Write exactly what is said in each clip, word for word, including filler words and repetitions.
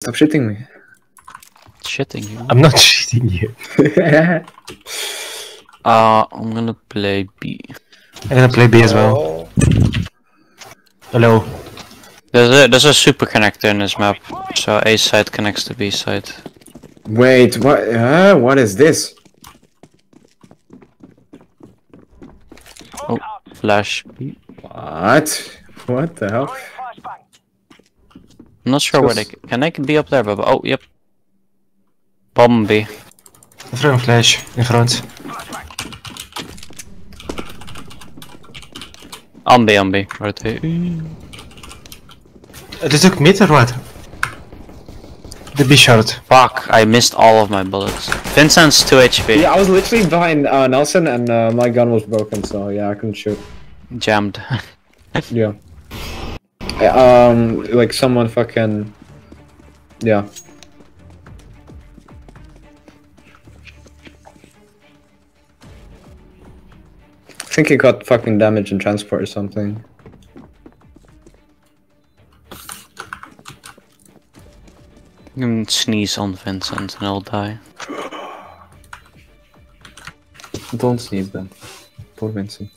Stop shitting me. Shitting you? I'm not shitting you. uh, I'm gonna play B. I'm gonna play B as well. Oh. Hello. There's a, there's a super connector in this map, so A side connects to B side. Wait, what? Uh, what is this? Oh, flash B. What? What the hell? I'm not sure where they can. Can they be up there, but oh, yep. Bomb B. Front flash in front. On B, on B. Rotate. They took mid or what? The B shot. Fuck, I missed all of my bullets. Vincent's two H P. Yeah, I was literally behind uh, Nelson and uh, my gun was broken, so yeah, I couldn't shoot. Jammed. Yeah. Um, like someone fucking... Yeah. I think he got fucking damage in transport or something. You can sneeze on Vincent and he'll die. Don't sneeze then. Poor Vincent.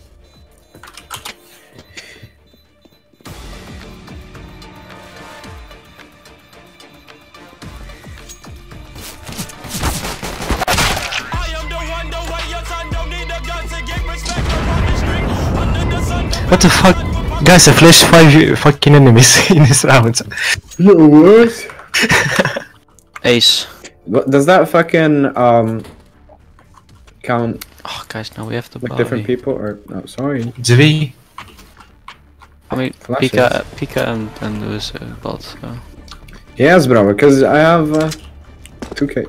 What the fuck? Guys, I flashed five fucking enemies in this round. No worse. Ace. What, does that fucking um count Oh, guys, now we have to like buy. different people or no? Sorry. Drie. I mean, Flashes. Pika, Pika and and dus uh, bot. So. Yes, bro. Because I have uh, two K.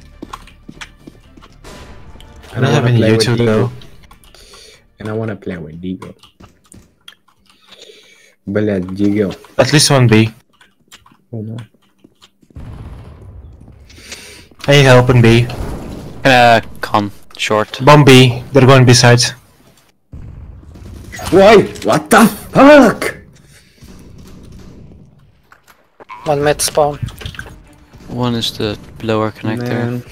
I don't have any YouTube though. And I wanna play with Digo. Блядь, Digo. At least one B. Hold on. I need help in B. Uh, con. Short. Bomb B. They're going B sides. Why? What the fuck? One mid spawn. One is the blower connector. Man.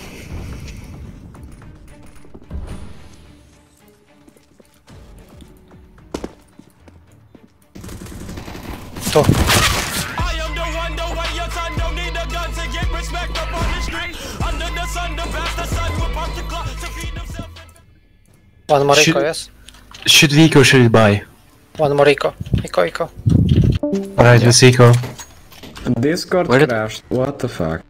Two. One more Should- eco, yes? Should we eco or should we buy? One more eco. Eco, eco. Alright, let's eco. Discord Where did- crashed. What the fuck?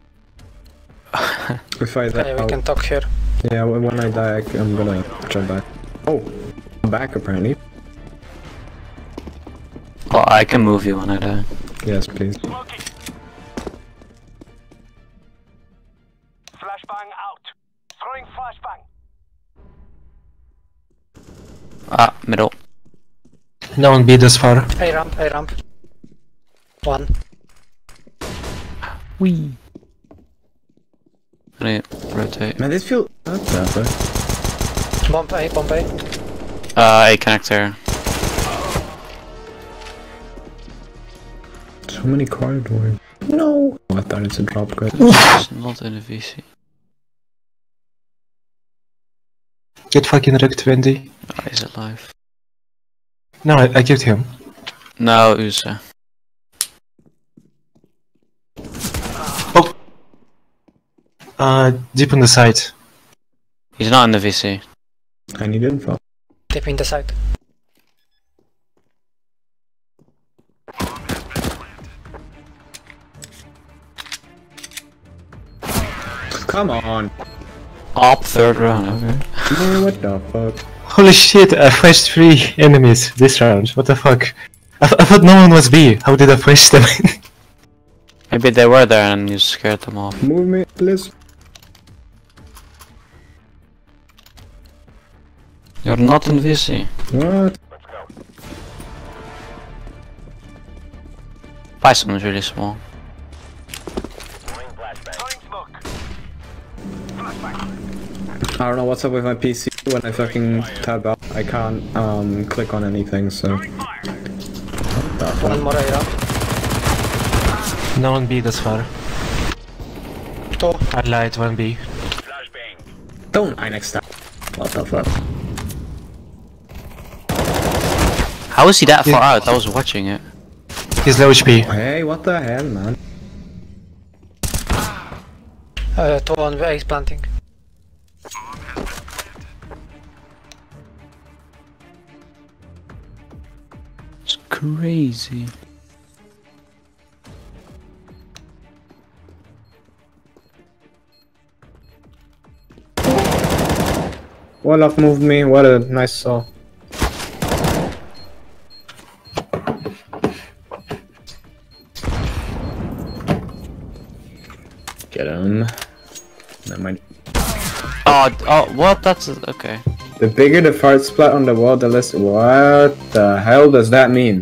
If I die, Okay, we I'll- can talk here. yeah, when when I die, I- I'm gonna jump back. Oh, I'm back apparently. Oh, I can move you when I die. Yes, please. Flashbang out. Throwing flashbang. Ah, middle. No one B this far. A ramp, A ramp. One. Wee. I need rotate. Man, this feels not that bad. Bomb A, bomb A. Uh, A connector. So many corridors. No. Oh, I thought it's a drop good. It's not in the V C. Get fucking wrecked, Wendy. Oh, he's alive. No, I, I killed him. No, Uza. Oh! Uh, deep on the side. He's not in the V C. I need info. Deep in the side. Come on. Up third round, okay. Man, what the fuck? Holy shit, I flashed three enemies this round. What the fuck? I, th I thought no one was B. How did I flash them? Maybe they were there and you scared them off. Move me, please. You're not in V C. What? Bison is really small. Throwing smoke. I don't know what's up with my P C. When I fucking tab out, I can't um click on anything. So. What the One fuck? more A ramp. No one B this far. Two. I lied, one B. Don't I next time. What the fuck? How is he that Yeah. far out? I was watching it. He's low H P. Hey, what the hell, man? Uh, two on ace planting. It's crazy. Wolof moved me. What a nice saw. Get him. Never mind. Oh, oh, what? That's okay. The bigger the fart splat on the wall, the less. What the hell does that mean?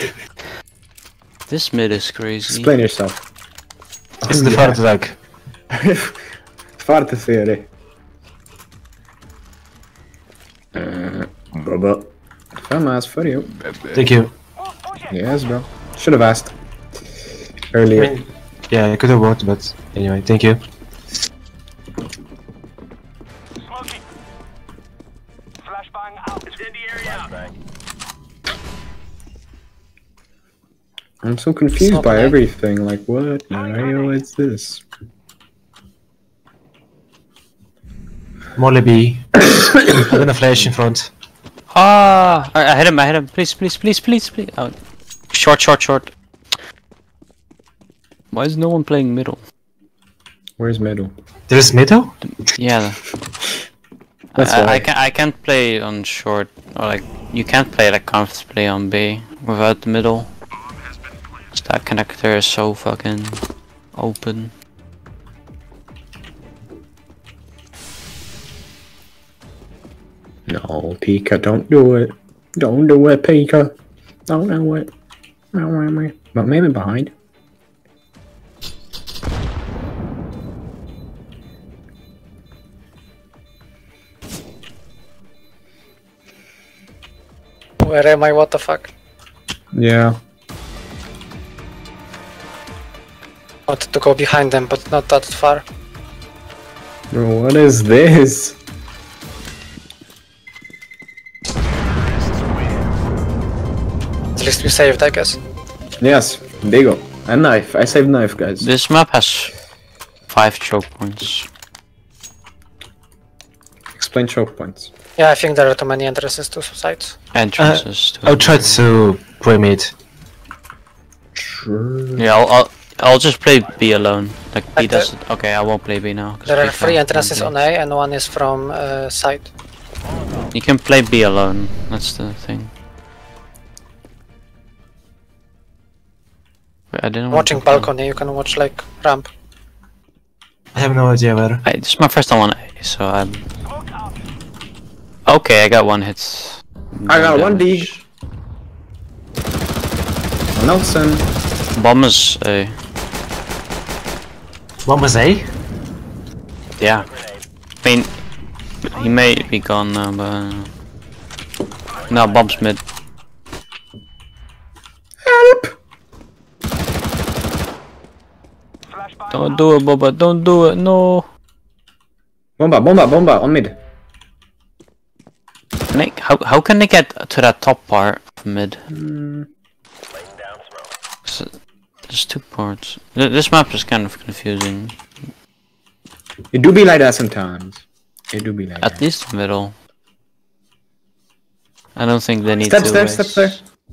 This mid is crazy. Explain yourself. It's the fart lag. Fart theory. Uh, Bubba. Fun ass for you. Thank you. Yes, bro. Should have asked I earlier. mean, yeah, I could have walked, but anyway, thank you. Smoking. Flashbang out. Incendiary out. I'm so confused Stop by it. everything. Like, what? Mario, what's this? Molly B. I'm gonna flash in front. Ah, I, I hit him. I hit him. Please, please, please, please, please. Oh. Short, short, short. Why is no one playing middle? Where's middle? There's middle? Yeah. That's I, I, why. I can't. I can't play on short, or like you can't play like comfortably on B without the middle. That connector is so fucking open. No, Pika, don't do it. Don't do it, Pika. Don't do it. But maybe behind. Where am I? What the fuck? Yeah. Wanted to go behind them, but not that far. Bro, what is this? At least we saved, I guess. Yes, there you go. A knife. I saved knife, guys. This map has five choke points. Explain choke points. Yeah, I think there are too many entrances to sites. Entrances. to I'll try to play mid. Sure. Yeah, I'll, I'll I'll just play B alone. Like B Like the- doesn't. Okay, I won't play B now. 'cause There B are three can't entrances play. on A and one is from uh, site. You can play B alone. That's the thing. Wait, I didn't. want Watching to play- balcony, you can watch like ramp. I have no idea where. I, this is my first time on A, so I'm. Okay, I got one hit. I got one D. damage. Nelson. Bomb is A. One was A? Yeah. I mean, he may be gone now, but. Uh, no, bomb's mid. Help! Flashbang Don't out. do it, Boba. Don't do it. No. Bomba, bomba, bomba on mid. Can they, how how can they get to that top part of mid? Mm, Laying down smoke. 'Cause there's two parts. Th this map is kind of confusing. it do be like that sometimes. It do be like At that. least the middle. I don't think they need Steps two there, ways. steps there.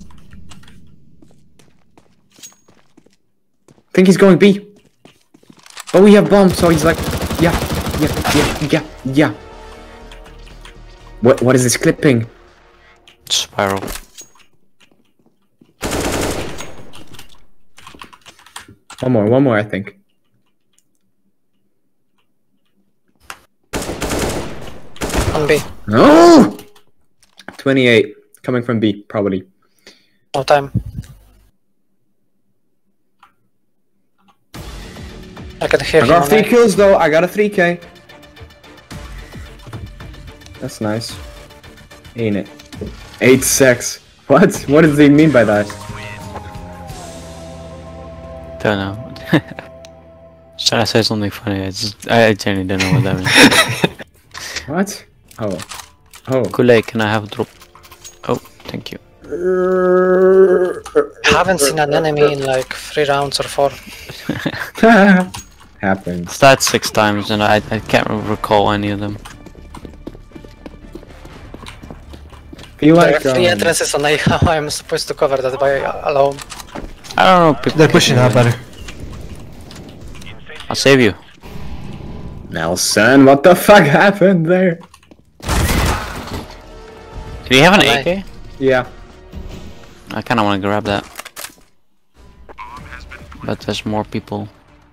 I think he's going B. Oh, we have bombs, so he's like, yeah, yeah, yeah, yeah, yeah. What? What is this clipping? Spiral. One more, one more, I think. On B. No! twenty-eight, coming from B, probably. No time. I can hear I him got on three A. kills though, I got a three K. That's nice. Ain't it? Eight sex. What? What does he mean by that? Don't know. Should I say something funny? I just, I, I genuinely don't know what that means. What? Oh. Oh. Kool-Aid, can I have a drop? Oh, thank you. Haven't seen an enemy in like three rounds or four. Happens. That's six times and I, I can't recall any of them. Feel There are like three um, entrances on A. How I'm supposed to cover that by alone? I don't know. People They're pushing out better. I'll save you. Nelson, what the fuck happened there? Do you have an Alright. A K? Yeah. I kinda wanna grab that. But there's more people.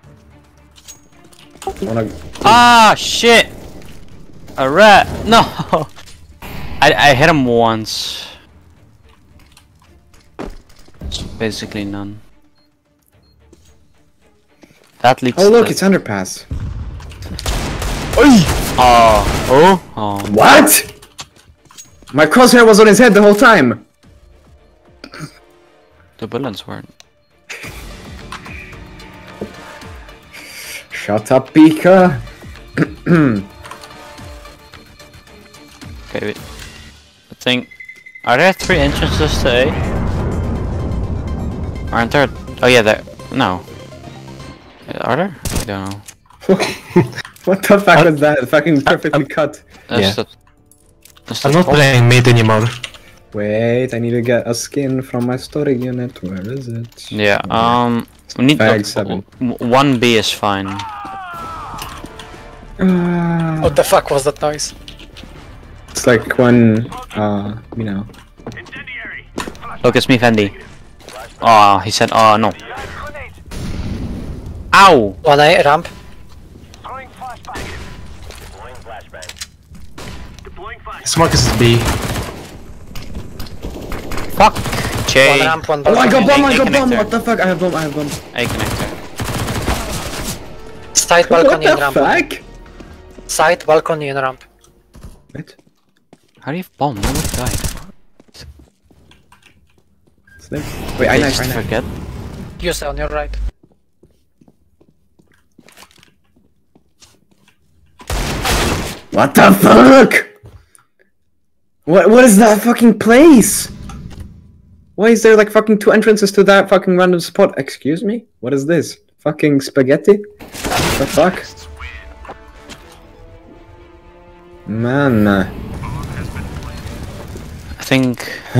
Wanna... Ah, shit! A rat! No! I, I hit him once. It's basically none. That leads Oh look, to it's underpass. Oh, oh, oh. What? My crosshair was on his head the whole time. The bullets weren't. Shut up, Pika. Okay, wait. I think. Are there three entrances to A? Aren't there? Oh yeah, there. No. Are there? I don't know. What the fuck was that? Fucking perfectly cut. That's Yeah. the. That's I'm the not playing mid anymore. Wait, I need to get a skin from my storage unit. Where is it? Yeah. Um. We need Bag to, seven. one B is fine. Ah, What the fuck was that noise? it's like when, uh, you know. Incendiary. Look, it's me, Fendi. Oh, he said, oh no. Grenade. Ow! One A ramp. Throwing flashbang. Deploying flashbang. Deploying flashbang. Smoke is B. Fuck! One Jay. ramp, one Oh, I balcony. got bomb, I A got bomb! connector. What the fuck? I have bomb, I have bomb. A connector. Side What balcony the and ramp. fuck? Side balcony and ramp. Wait, How do you bomb? No one died. it's there. Wait, I They knife, I just knife. forget. Use on your right. What the fuck? What, what is that fucking place? Why is there like fucking two entrances to that fucking random spot? Excuse me? What is this? Fucking spaghetti? What the fuck? Man. I think.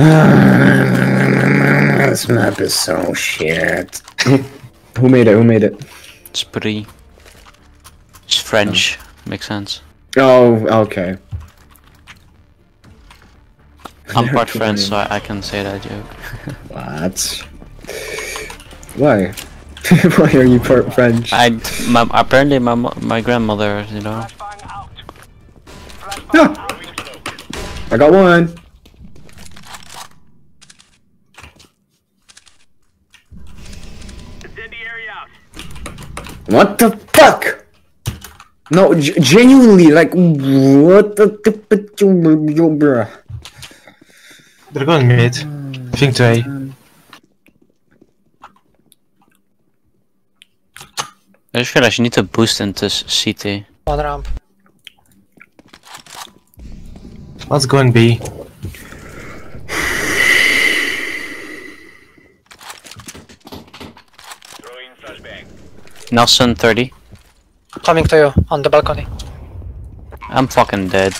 This map is so shit. Who made it? Who made it? It's pretty. It's French. Makes sense. Oh, okay. I'm There are part too French, many. so I, I can say that joke. What? Why? Why are you part French? I my, apparently my mo- my grandmother, you know. Flashbang out. Ah! I got one. Incendiary out. What the fuck? No, g genuinely, like, what the? Bruh. They're going mid. I think to A. I just realized you need to boost into s- C T. One ramp. Let's go in B. Throwing flashbang. Nelson thirty. Coming to you on the balcony. I'm fucking dead.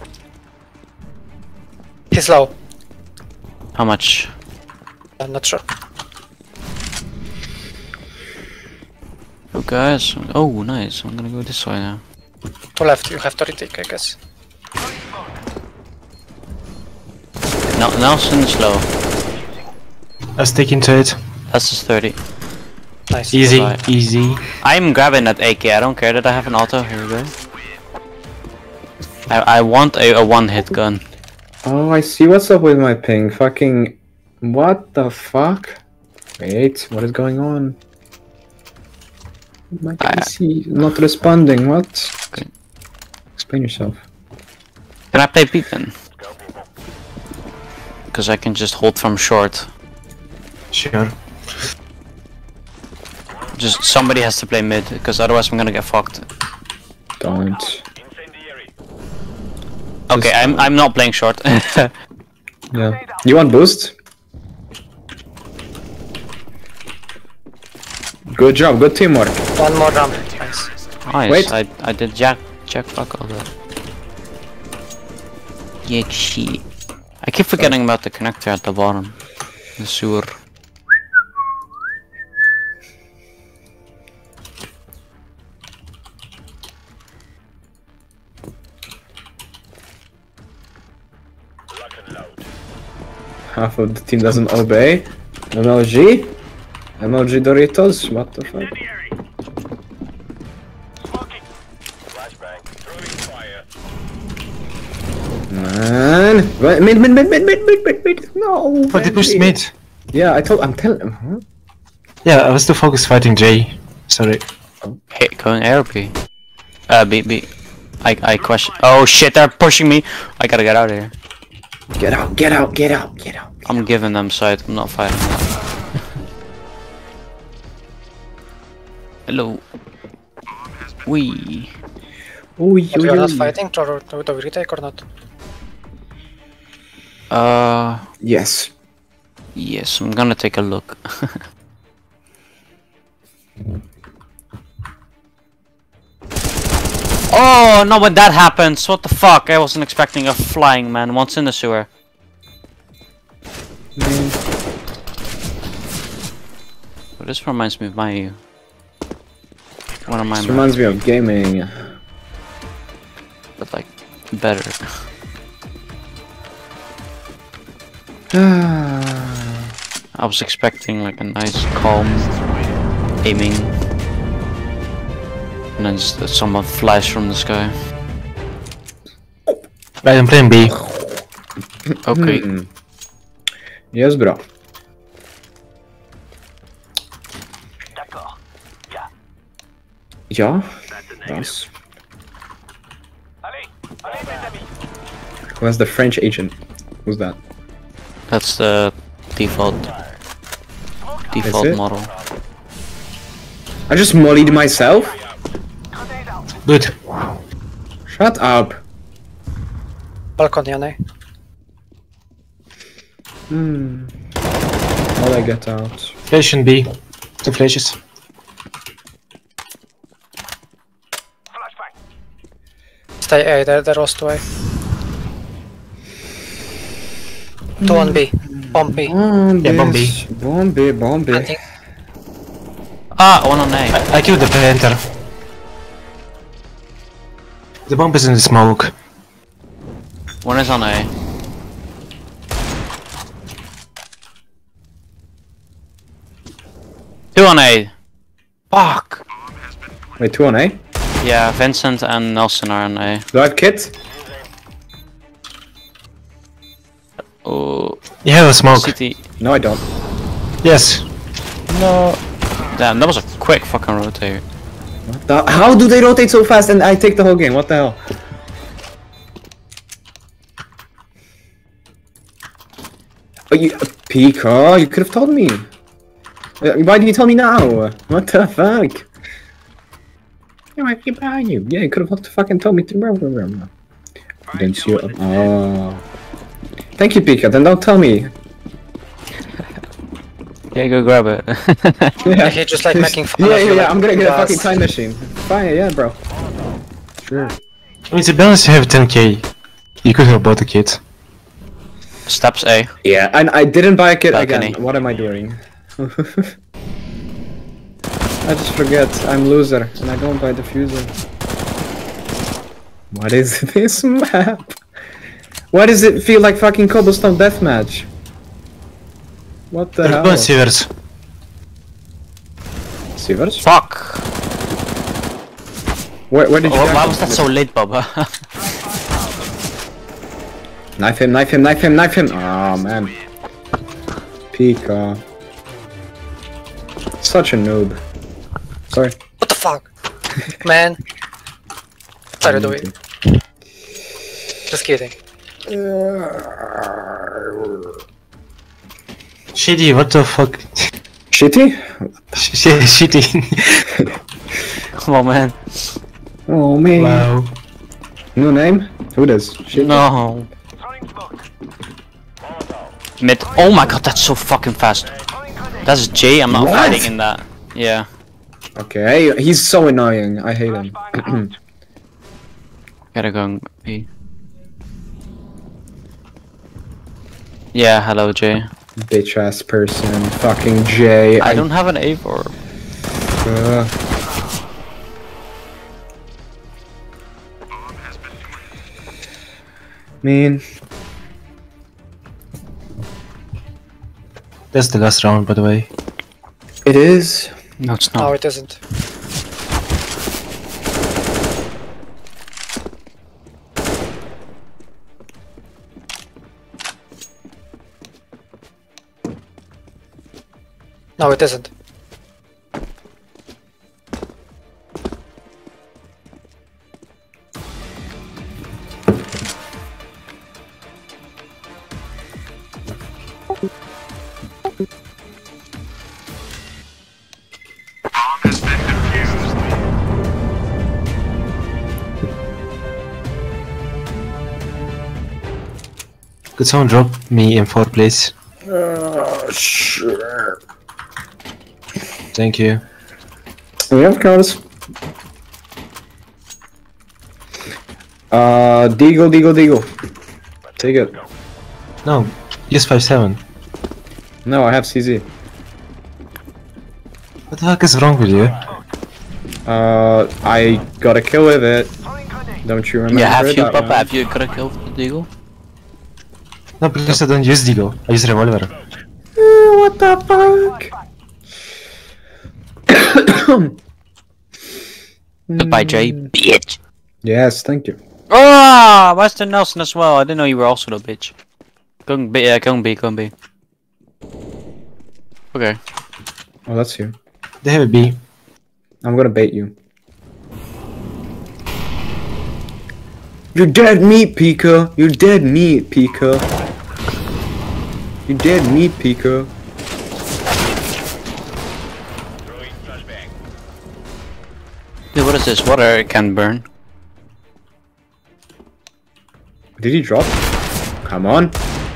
He's low. How much? I'm not sure. Oh guys. Oh nice. I'm gonna go this way now. Two left. You have to retake, I guess. Nel Nelson is low. Let's take into it. That's his thirty. Nice. Easy, Bye. easy. I'm grabbing that A K. I don't care that I have an auto. Here we go. I I want a, a one hit gun. Oh, I see what's up with my ping. Fucking, what the fuck? Wait, what is going on? My I- P C not responding. What? Okay. Explain yourself. Can I play beat then? Because I can just hold from short. Sure. Just somebody has to play mid, because otherwise I'm gonna get fucked. Don't. Incendiary. Okay, I'm I'm not playing short. Yeah. You want boost? Good job, good teamwork. One more ramp. Nice. Nice. Wait. I I did jack jack fuck all that. Yak shit. I keep forgetting about the connector at the bottom. The sewer. Lock and load. Half of the team doesn't obey. M L G? M L G Doritos? What the fuck? Incendiary. Smoking. Flashbang. Throwing fire. Man. Wait, Mid, mid, mid, mid, mid, mid, mid, mid. No. But they pushed mid. Yeah, I told. I'm telling. Huh? Yeah, I was too focused fighting J. Sorry. Hey, going A or B? Uh, B, B. I, I question. Oh shit, they're pushing me. I gotta get out of here. Get out, get out, get out, get out. I'm giving them sight. I'm not fighting. Hello. Wee. Oh, But we are not fighting, or do we retake or not? Uh, Yes. yes. I'm gonna take a look. Oh no! When that happens, what the fuck? I wasn't expecting a flying man once in the sewer. But this reminds me of my one of my This reminds me of gaming. but like better. I was expecting like a nice calm aiming, and then just some flash from the sky. Right, I'm playing B. Okay. Hmm. Yes, bro. D'accord. Yeah. Yeah? That's a negative. Yes. Allez. Allez, mes amis. Who has the French agent? Who's that? That's the default default it? model. I just mollied myself? Grenade out. Good. Shut up. Balcony, Yanni. Hmm. How I get out? Flash in B. Two flashes. Flashbang. Stay A, there, there was two A. Two on B. Bomb B. Bombay. Yeah, bomb B. Bombay, Bombay. Planting. Ah, one on A. I, I killed the planter. The bomb is in the smoke. One is on A. Two on A. Fuck. Wait, two on A? Yeah, Vincent and Nelson are on A. Do I have kit? Oh, You have a smoke. C T. No, I don't. Yes. No. Damn, that was a quick fucking rotate. What the? How do they rotate so fast and I take the whole game? What the hell? Oh, you, Pico, you could have told me. Uh, Why did you tell me now? What the fuck? No, I keep behind you. Yeah, you could have fucking told me to. Didn't you? Oh. Thank you, Pico. Then don't tell me. Yeah, go grab it. Yeah, He just like making fun yeah, of yeah, you, yeah. like, I'm gonna get a glass. fucking time machine. Fine, yeah, bro. Sure. I mean, to be honest, you have ten K. You could have bought a kit. Steps A. Yeah, and I didn't buy a kit Balcony. again. What am I doing? I just forget. I'm loser, and I don't buy diffuser. What is this map? Why does it feel like fucking cobblestone deathmatch? What the They're hell? going Sivers. Sivers? Fuck. Where, where did you Oh, get why him? was that so late, Bubba? Knife him, knife him, knife him, knife him! Oh man. Pika. Such a noob. Sorry. What the fuck? Man. Sorry, do it. Just kidding. Shitty, what the fuck? Shitty? Sh shitty. Come on, man. Oh man. Wow. New name? Who does? Shitty? No. Throwing smoke. Molotov. Mid. Oh my god, that's so fucking fast. Throwing grenade. That's J. I'm not What? fighting in that. Yeah. Okay, he's so annoying. I hate him. Flashbang out. Gotta go and B. Yeah, hello J. Bitch ass person. Fucking Jay. I don't have an A for. Uh, mean. That's the last round, by the way. It is. No, it's No, not. it isn't. No, it isn't. Could someone drop me in four, please? Uh, sure. Thank you. Yeah, of course. Uh, Deagle, Deagle, Deagle. Take it. No, use five seven. No, I have C Z. What the heck is wrong with you? Uh, I got a kill with it. Throwing grenade. Don't you remember Yeah, have you, that Papa? one? Have you got a kill for the Deagle? No, because I don't use Deagle. I use revolver. Uh, what the fuck? Goodbye, J. Bitch. Yes, thank you. Ah, Western Nelson as well. I didn't know you were also the bitch. Go and B, yeah, go and B, go and B. Okay. Oh, that's you. They have a B. I'm gonna bait you. You're dead meat, Pika. You're dead meat, Pika. You're dead meat, Pika. Throwing flashbang. Dude, what is this? Water can burn. Did he drop? Come on.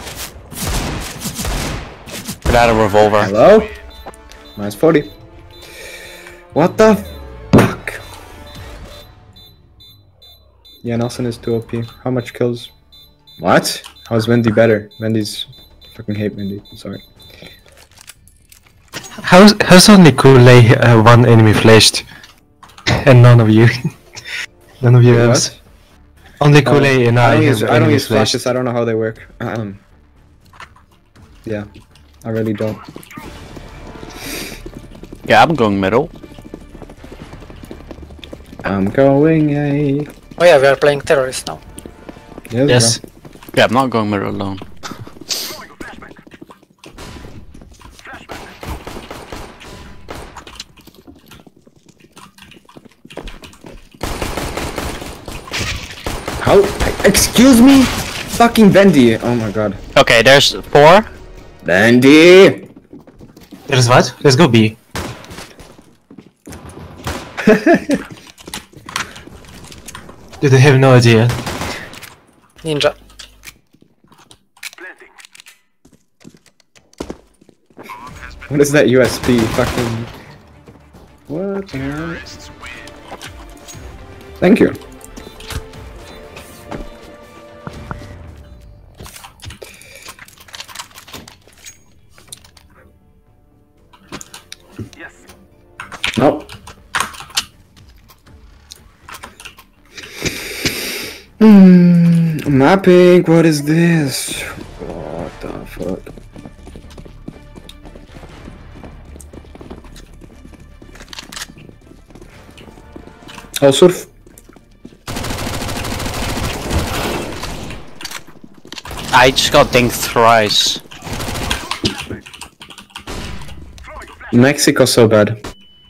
Get out a revolver. Hello? Minus forty. What the fuck? Yeah, Nelson is too O P. How much kills? What? How's Wendy better? Wendy's... fucking hate Wendy. Sorry. How's, how's only Kool-Aid uh, one enemy flashed? And none of you. None of you Wait, else. what? Only Kool-Aid Oh, and I I don't have use, I don't enemies use flashed. flashes. I don't know how they work. Um, yeah, I really don't. Yeah, I'm going middle. I'm going a. Oh yeah, we are playing terrorists now. Yes. Yes. Yeah, I'm not going middle alone. Throwing a flashbang. Flashbang. How? Excuse me? Fucking Bendy. Oh my god. Okay, there's four. Bendy. There's what? Let's go B. Dude, I have no idea. Ninja. Planting. What is that U S B? Fucking. What the hell? Thank you. Yes. Nope. Hmm. MapINK. What is this? What the fuck? Oh, surf. I just got dinged thrice. Mexico so bad.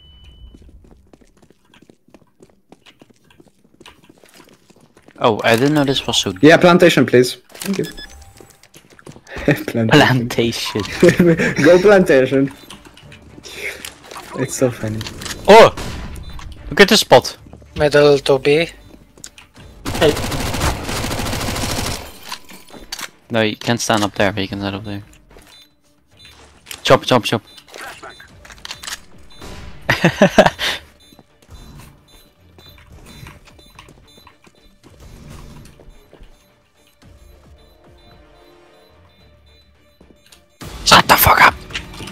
Oh, I didn't know this was so Yeah, plantation, please. Thank you. plantation. plantation. Go plantation. It's so funny. Oh! Look at this spot. Middle to B. No, you can't stand up there, but you can stand up there. Chop, chop, chop. Shut the fuck up!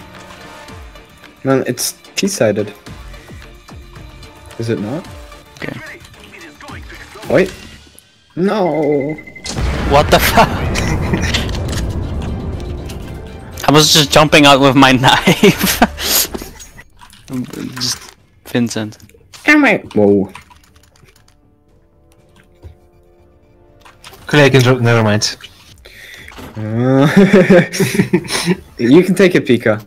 Man, it's T-sided. Is it not? Okay. Wait. No. What the fuck? I was just jumping out with my knife. Just Vincent. Am I? Whoa. Could I can drop? Never mind. Uh, you can take it, Pika.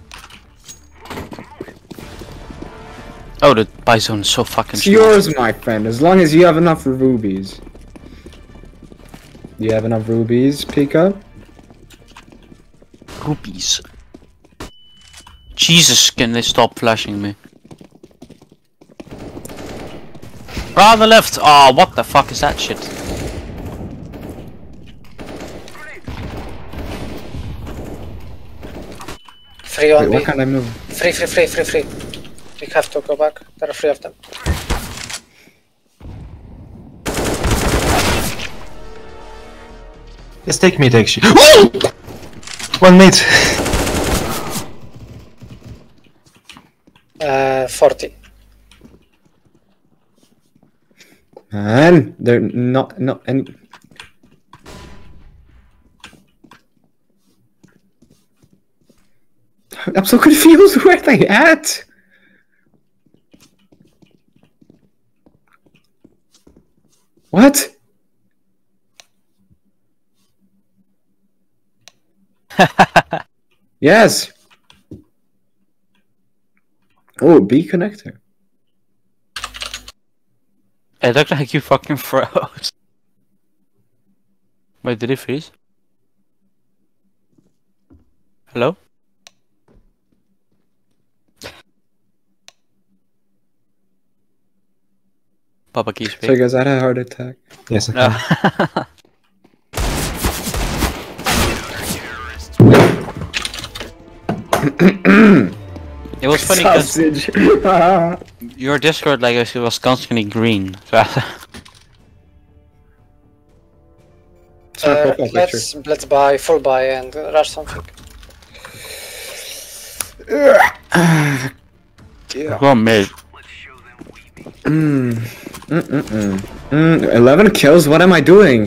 Oh, the buy zone is so fucking It's small. yours, my friend, as long as you have enough rubies. Do you have enough rubies, Pika? Rupees. Jesus, can they stop flashing me? Right on the left! Oh, what the fuck is that shit? Three on Wait, B. what can I move? Free, free, free, free, free. We have to go back. There are three of them. Let's take mid actually. One mid. Uh, forty. Man, they're not not any. I'm so confused. Where are they at? What? Yes. Oh, B connector. It looked like you fucking froze. Wait, did it freeze? Hello? Papa Key speak. Sorry guys, I had a heart attack. Yes, I No. can. It was funny because Sausage. your Discord like it was constantly green. So It's my Uh, profile picture. let's let's buy full buy and uh, rush something. go on mid. Mm. Mm -mm -mm. Mm, eleven kills? What am I doing?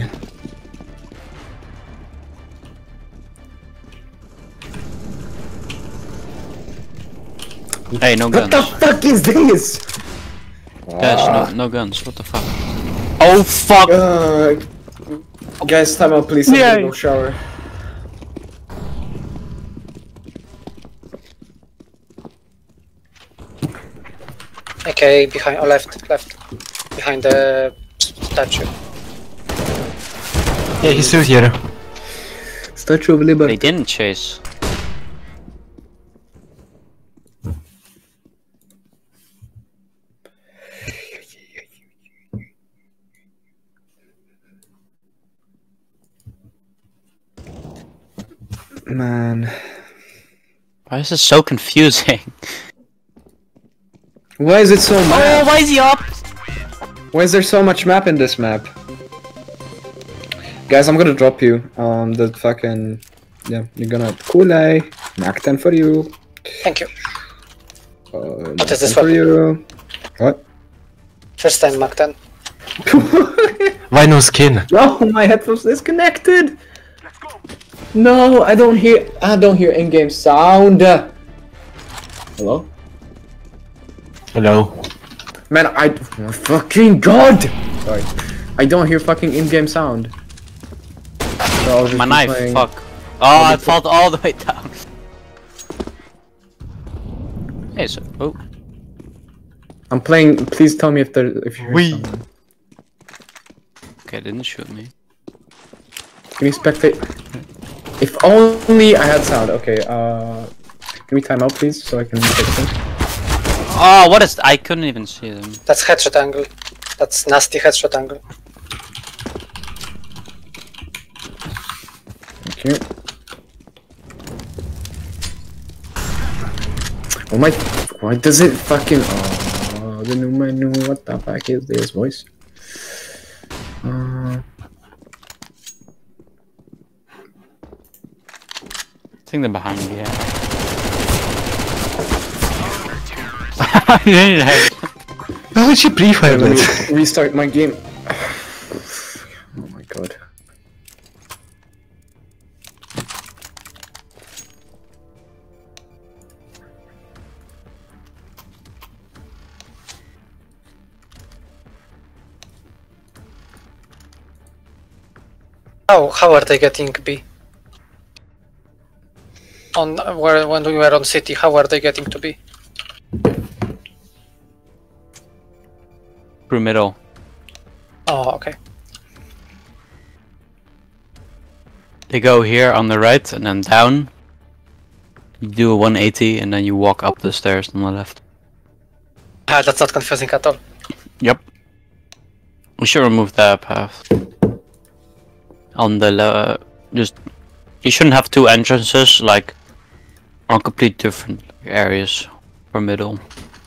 Hey, no What guns. the fuck is this? Guys, no, no guns. What the fuck? Oh fuck! Uh, guys, time out, please. I'm Yeah. gonna go shower. Okay, behind or left, left, behind the statue. Yeah, he's still here. Statue of They Liberty. didn't chase. Man. Why is this so confusing? Why is it so Oh, map? why is he up? Why is there so much map in this map? Guys, I'm gonna drop you. Um, the fucking... Yeah, you're gonna... Kool-Aid. Mark ten for you. Thank you. Uh, What is this for weapon? you? What? First time Mac ten. Why no skin? Oh, my headphones disconnected. No, I don't hear. I don't hear in-game sound. Hello? Hello. Man, I oh, fucking god. Sorry, I don't hear fucking in-game sound. So I'll just My be knife, playing- fuck. Oh, it fell all the way down. Hey, so, oh. I'm playing. Please tell me if there if you hear Wee. someone. Okay, didn't shoot me. Can you spectate? If only I had sound. Okay. Uh, can we time out, please, so I can fix it? Oh, what is? I couldn't even see them. That's headshot angle. That's nasty headshot angle. Thank you. Oh my, why does it fucking, oh, the new menu, what the fuck is this voice? Uh, I think they're behind you, yeah. Yeah. Why would you pre-fire let that? me restart my game. Oh my god. How how are they getting B? On uh, where when we were on city, how are they getting to B? Through middle. Oh, okay. They go here on the right and then down. You do a one eighty and then you walk up the stairs on the left. Ah, that's not confusing at all. Yep. We should remove that path. On the le just you shouldn't have two entrances like on complete different areas for middle.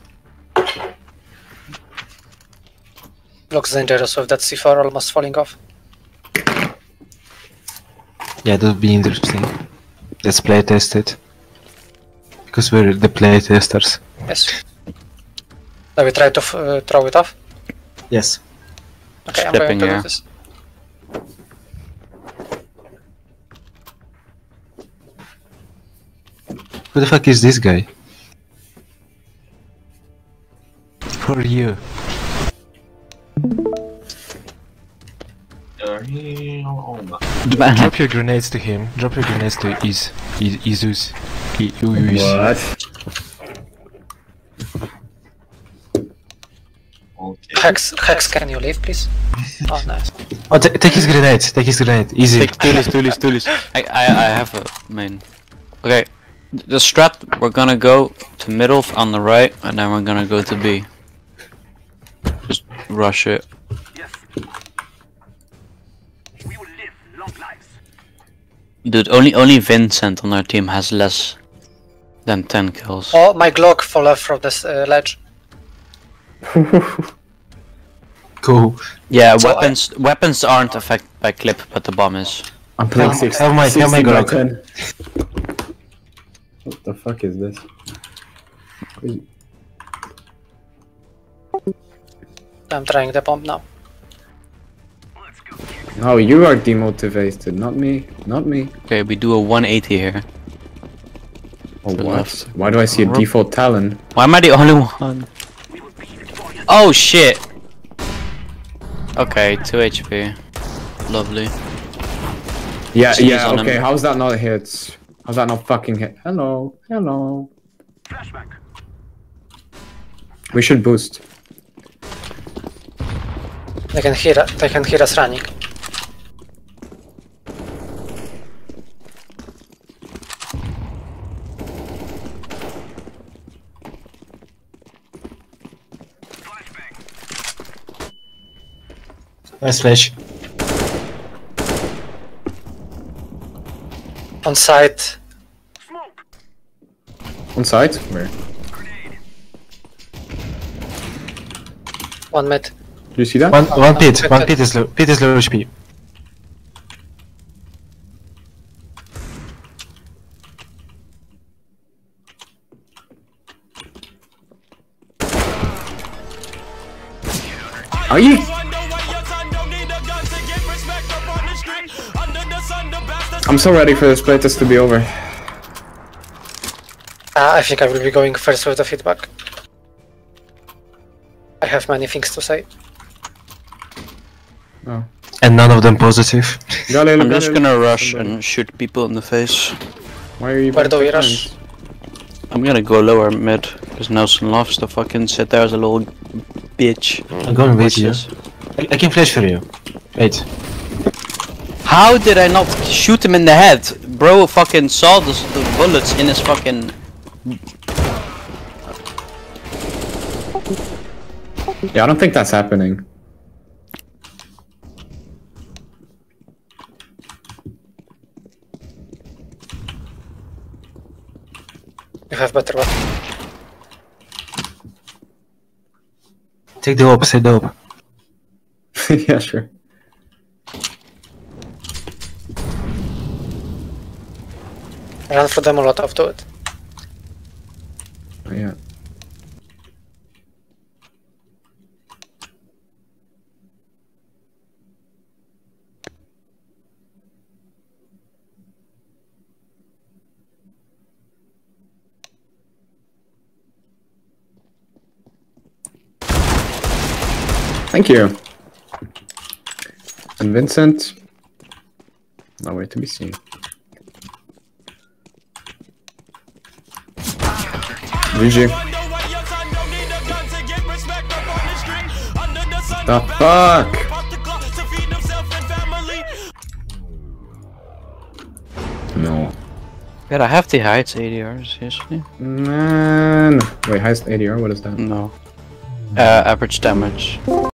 Looks dangerous with that C four almost falling off. Yeah, that would be interesting. Let's play test it. Because we're the play testers. Yes. Now we try to f uh, throw it off. Yes. Okay, I'm Stepping going to here. do this. Who the fuck is this guy? For you. Drop your grenades to him. Drop your grenades to Is. Is Isus. I- Ius. What? Hex, Hex, can you leave, please? Oh, nice. Oh, ta- take his grenade. Take his grenade. Easy. Take Tulis, Tulis, Tulis. I, I I have a main. Okay. The strat, we're gonna go to middle on the right and then we're gonna go to B. Just rush it. Yes. We will live long lives. Dude, only only Vincent on our team has less than ten kills. Oh, my Glock fell off from this uh, ledge. Cool. Yeah, So weapons weapons aren't affected by clip, but the bomb is. I'm playing Have- six. have my- have my sixty by Glock. ten. What the fuck is this? I'm trying the bomb now. Let's go. No, you are demotivated, not me. Not me. Okay, we do a one eighty here. Oh, To what? left. Why do I see a default Talon? Why am I the only one? Oh shit! Okay, two H P. Lovely. Yeah, Sneeze yeah, on okay, him. how's that not a hit? How's that not fucking hit? Hello, hello. Flashback. We should boost. They can hear. They can hear us running. Nice flash. On site. Smoke. On site? Where? One mid. Do you see that? One, one no, pit. pit, One pit. pit is low. Pit is low H P. Are you? I'm so ready for this playtest to be over. Uh, I think I will be going first with the feedback. I have many things to say. Oh. And none of them positive. Galil, I'm just Galil, gonna rush somebody. and shoot people in the face. Why are you Where back do we to rush? front? I'm gonna go lower mid, because Nelson loves to fucking sit there as a little bitch. I'm going with Watch you. this. I, I can flash for you. Wait. How did I not shoot him in the head? Bro fucking saw the, the bullets in his fucking... Yeah, I don't think that's happening. You have better weapon. Take the opposite dope. Yeah, sure. Run for the Molotov to it. Oh, yeah. Thank you. And Vincent, nowhere to be seen. G G. The fuck? No. Yeah, I have the highest A D R, seriously. Man. Wait, highest A D R? What is that? No. Uh, average damage.